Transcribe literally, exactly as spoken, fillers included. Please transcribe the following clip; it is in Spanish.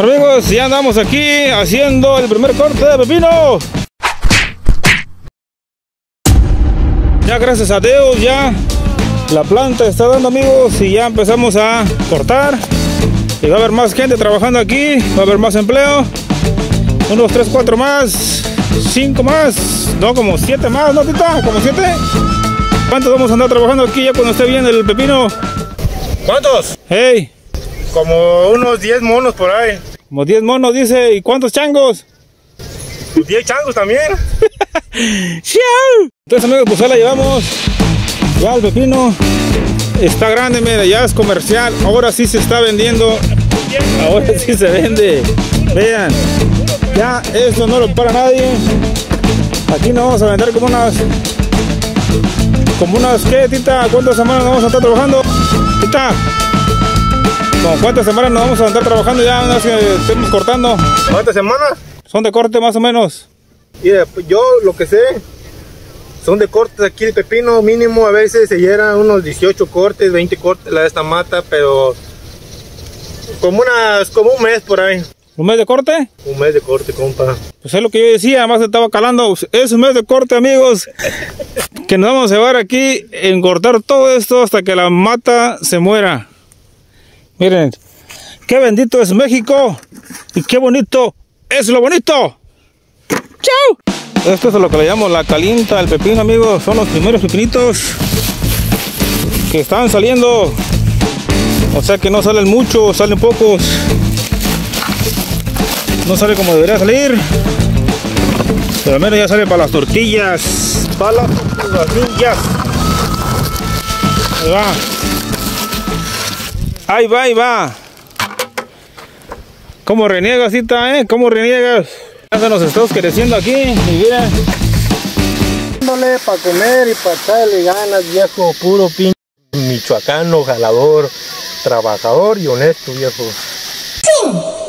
Amigos, ya andamos aquí haciendo el primer corte de pepino. Ya gracias a Dios ya la planta está dando, amigos, y ya empezamos a cortar. Y va a haber más gente trabajando aquí, va a haber más empleo. Unos tres, cuatro más, cinco más, no, como siete más, ¿no, tita? Como siete. ¿Cuántos vamos a andar trabajando aquí ya cuando esté bien el pepino? ¿Cuántos? Hey. Como unos diez monos por ahí. Como diez monos, dice. ¿Y cuántos changos? diez changos también. Entonces, amigos, pues ya la llevamos. Ya el pepino está grande, mira, ya es comercial. Ahora sí se está vendiendo. Ahora sí se vende. Vean, ya esto no lo para nadie. Aquí nos vamos a vender como unas Como unas, ¿qué, tita? ¿Cuántas semanas nos vamos a estar trabajando? Tita, ¿con cuántas semanas nos vamos a estar trabajando ya una vez que estemos cortando? ¿Cuántas semanas? Son de corte más o menos. Mira, pues yo lo que sé, son de cortes aquí el pepino, mínimo a veces se llegan unos dieciocho cortes, veinte cortes la de esta mata, pero como unas, como un mes por ahí. ¿Un mes de corte? Un mes de corte, compa. Pues es lo que yo decía, además estaba calando. Es un mes de corte, amigos, que nos vamos a llevar aquí en cortar todo esto hasta que la mata se muera. Miren, qué bendito es México y qué bonito es lo bonito. ¡Chao! Esto es lo que le llamo la calienta del pepino, amigos. Son los primeros pepinitos que están saliendo. O sea que no salen muchos, salen pocos. No sale como debería salir, pero al menos ya sale para las tortillas. Para las tortillas. Ahí va. Ahí va, ahí va. ¿Cómo reniegas, cita, eh? ¿Cómo reniegas? Ya se nos está oscureciendo aquí. Y mira. Dándole para comer y para echarle ganas, viejo. Puro pinche michoacano, jalador, trabajador y honesto, viejo.